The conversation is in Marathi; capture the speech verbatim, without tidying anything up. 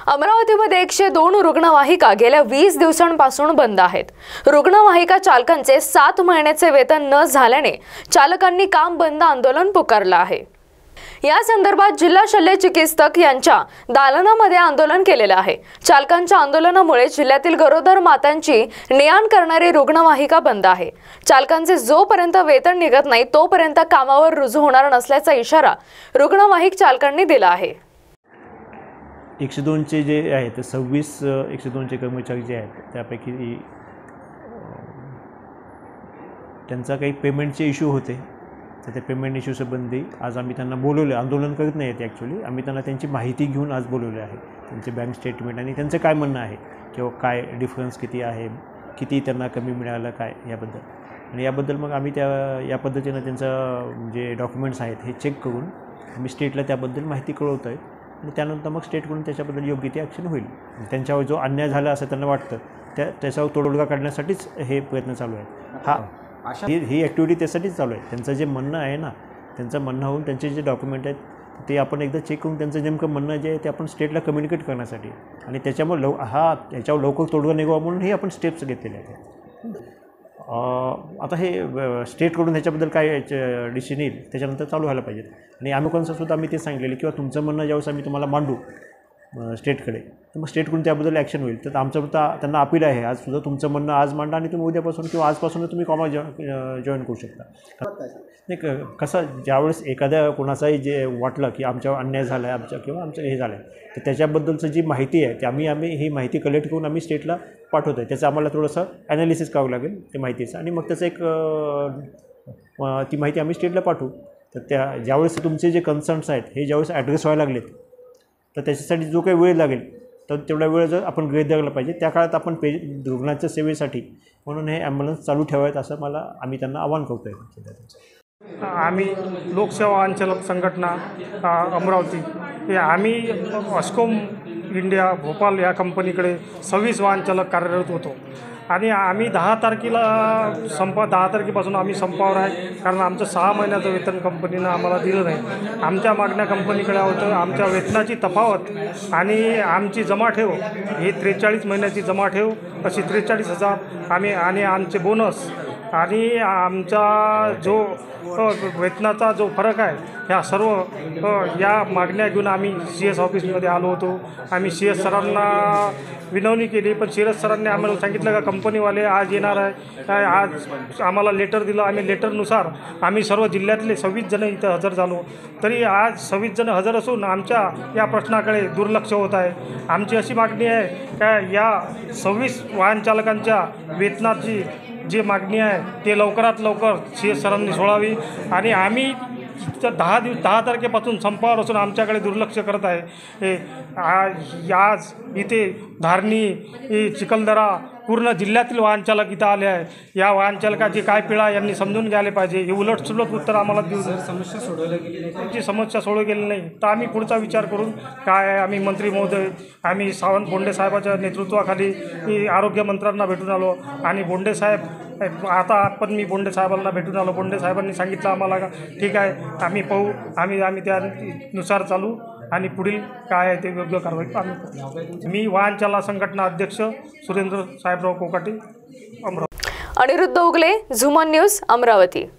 अमरावतीमध्ये एकशे दोन रुग्णवाहिका गेल्या वीस दिवसांपासून बंद आहेत। रुग्णवाहिका चालकांचे सात महिन्याचे वेतन न झाल्याने चालकांनी काम बंद आंदोलन पुकारलं आहे। या संदर्भात जिल्हा शल्य चिकित्सक यांच्या दालनामध्ये आंदोलन केलेलं आहे। चालकांच्या आंदोलनामुळे जिल्ह्यातील गरोदर मातांची ने-आण करणारी रुग्णवाहिका बंद आहे। चालकांचे जोपर्यंत वेतन निघत नाही तोपर्यंत कामावर रुजू होणार नसल्याचा इशारा रुग्णवाहिक चालकांनी दिला आहे। एकशे दोनचे जे आहे ते सव्वीस एकशे दोनचे कर्मचारी जे आहेत त्यापैकी त्यांचा काही पेमेंटचे इश्यू होते, तर ते पेमेंट इश्यू संबंधी आज आम्ही त्यांना बोलवले। आंदोलन करत नाही आहेत ॲक्च्युली, आम्ही त्यांना त्यांची माहिती घेऊन आज बोलवले आहे। त्यांचे बँक स्टेटमेंट आणि त्यांचं काय म्हणणं आहे किंवा काय डिफरन्स किती आहे, किती त्यांना कमी मिळालं काय याबद्दल, आणि याबद्दल मग आम्ही त्या या पद्धतीनं त्यांचं जे डॉक्युमेंट्स आहेत हे चेक करून आम्ही स्टेटला त्याबद्दल माहिती कळवतो आहे आणि त्यानंतर मग स्टेटकडून त्याच्याबद्दल योग्य ते ॲक्शन होईल। त्यांच्यावर जो अन्याय झाला असं त्यांना वाटतं त्या त्याच्यावर तोडगा काढण्यासाठीच हे प्रयत्न चालू आहेत। हा ही ही ॲक्टिव्हिटी त्यासाठीच चालू आहे। त्यांचं जे म्हणणं आहे ना, त्यांचं म्हणणं होऊन त्यांचे जे डॉक्युमेंट आहेत ते आपण एकदा चेक करून त्यांचं नेमकं म्हणणं जे आहे ते आपण स्टेटला कम्युनिकेट करण्यासाठी आणि त्याच्यामुळे लव हा त्याच्यावर लवकर तोडगा निघावा म्हणून हे आपण स्टेप्स घेतलेले आहेत। आता हे स्टेटकडून ह्याच्याबद्दल काय डिसिजन येईल त्याच्यानंतर चालू व्हायला पाहिजे। आणि आम्ही कोणसंसुद्धा आम्ही ते सांगितलेले किंवा तुमचं म्हणणं ज्यावेळेस आम्ही तुम्हाला मांडू स्टेटकडे तर मग स्टेटकडून त्याबद्दल ॲक्शन होईल। तर आमचं फक्त त्यांना अपील आहे आज सुद्धा तुमचं म्हणणं आज मांडा आणि तुम्ही उद्यापासून किंवा आजपासून तुम्ही कॉमा जॉ जॉईन करू शकता। नाही कसं ज्यावेळेस एखाद्या कोणाचाही जे वाटलं की आमच्यावर अन्याय झाला आहे आमच्या किंवा आमचं हे झालं आहे तर त्याच्याबद्दलचं जी माहिती आहे ती आम्ही आम्ही ही माहिती कलेक्ट करून आम्ही स्टेटला पाठवतो आहे। त्याचं आम्हाला थोडंसं ॲनालिसिस करावं लागेल ते माहितीचं आणि मग त्याचं एक ती माहिती आम्ही स्टेटला पाठवू। तर त्या ज्यावेळेस तुमचे जे कन्सर्न्स आहेत हे ज्यावेळेस ॲड्रेस व्हायला लागलेत तर त्याच्यासाठी जो काही वेळ लागेल तर तेवढा वेळ जर आपण गृहीत धरला पाहिजे। त्या काळात आपण पे रुग्णाच्या सेवेसाठी म्हणून हे ॲम्ब्युलन्स चालू ठेवावेत असं मला आम्ही त्यांना आवाहन करतो आहे। आम्ही लोकसेवा वाहनचालक संघटना अमरावती हे आम्ही अस्कोम इंडिया भोपाल या कंपनीकडे सव्वीस वाहनचालक कार्यरत होतो आणि आम्ही दहा तारखेला संप दहा तारखेपासून आम्ही संपावर आहे, कारण आमचं सहा महिन्याचं वेतन कंपनीनं आम्हाला दिलं नाही। आमच्या मागण्या कंपनीकडे होतं आमच्या वेतनाची तफावत आणि आमची जमाठेव ही त्रेचाळीस महिन्याची जमाठेव अशी त्रेचाळीस हजार आम्ही आणि आमचे बोनस आणि आमचा जो वेतनाचा जो फरक आहे ह्या सर्व या मागण्या घेऊन आम्ही सी एस ऑफिसमध्ये आलो होतो। आम्ही सी एस सरांना विनवणी केली, पण सी एस सरांनी आम्हाला सांगितलं का कंपनीवाले आज येणार आहे। आज आम्हाला लेटर दिलं, आम्ही लेटरनुसार आम्ही सर्व जिल्ह्यातले सव्वीस जण इथं हजर झालो। तरी आज सव्वीस जण हजर असून आमच्या या प्रश्नाकडे दुर्लक्ष होत आहे। आमची अशी मागणी आहे का या सव्वीस वाहनचालकांच्या वेतनाची जी मागणी आहे ते लवकरात लवकर सी एस सरांनी सोडावी आणि आम्ही दहा दिवस दहा तारखेपासून संपावर असून आमच्याकडे दुर्लक्ष करत आहे। हे आज आज इथे धारणी चिखलदरा पूर्ण जिल्ह्यातील वाहनचालक इथं आले आहे। या वाहनचालकाची काय पिळा यांनी समजून घ्यायला पाहिजे। हे उलटसुलट उत्तर आम्हाला देऊ समस्या सोडवली गेली नाही, त्यांची समस्या सोडवली गेली नाही तर आम्ही पुढचा विचार करून काय आहे आम्ही मंत्री महोदय आम्ही सावंत बोंडे साहेबाच्या नेतृत्वाखाली आरोग्य मंत्र्यांना भेटून आलो आणि बोंडे साहेब आता आपण मी बोंडे साहेबांना भेटून आलो। बोंडे साहेबांनी सांगितलं आम्हाला का ठीक आहे आम्ही पाहू, आम्ही आम्ही त्यानुसार चालू आणि पुढील काय आहे ते योग्य कारवाई आम्ही करू। मी वाहनचालक संघटना अध्यक्ष सुरेंद्र साहेबराव कोकाटे अमरावती। अनिरुद्ध उगले, झुमन न्यूज, अमरावती।